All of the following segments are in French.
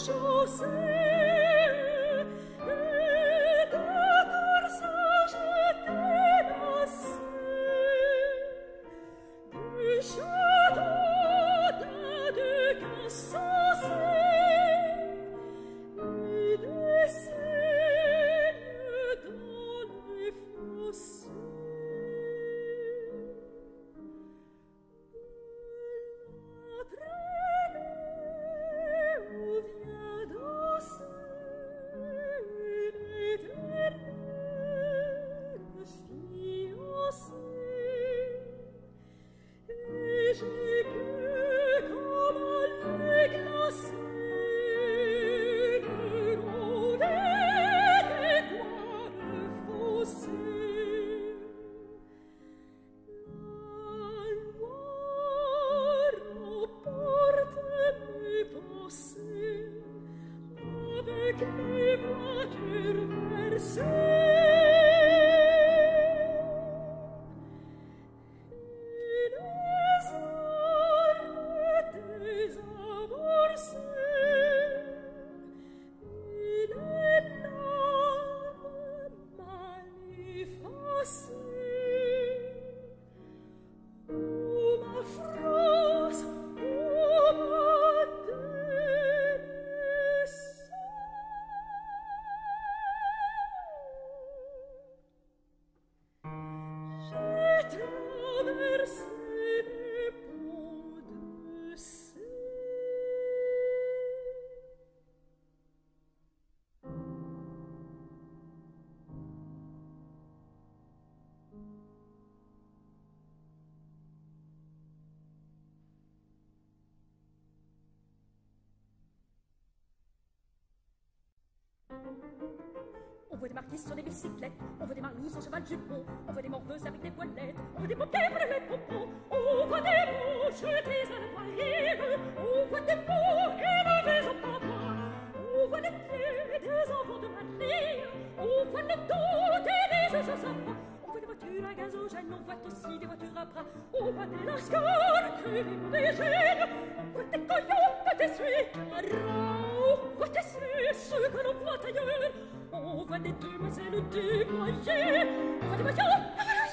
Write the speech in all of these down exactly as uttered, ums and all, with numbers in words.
On voit des marquises sur des bicyclettes, on voit des marlousses en cheval jupon, on voit des morveuses avec des voilettes, on voit des bouquets pour les pompons, on voit des mots jetés à la poirière, on voit des mots élevés au pavois, on voit les pieds des enfants de Marie, on voit le dos des lézes aux enfants, on voit des voitures à gazogène, on voit aussi des voitures à bras, on voit des lascars qui vivent des gènes, on voit des coyotes, des suicaras, on voit des Suisses que l'on voit ailleurs. On voit des demoiselles dévoyées, on voit des voyants,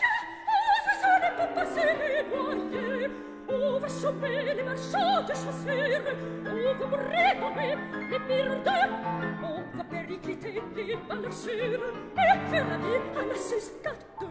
on va sur les pas passer les noyés, on va chômer les marchands de chaussures, on va mourir tomber les pirates, on va péricliter les valeurs sûres, et faire la vie à la six quatre deux.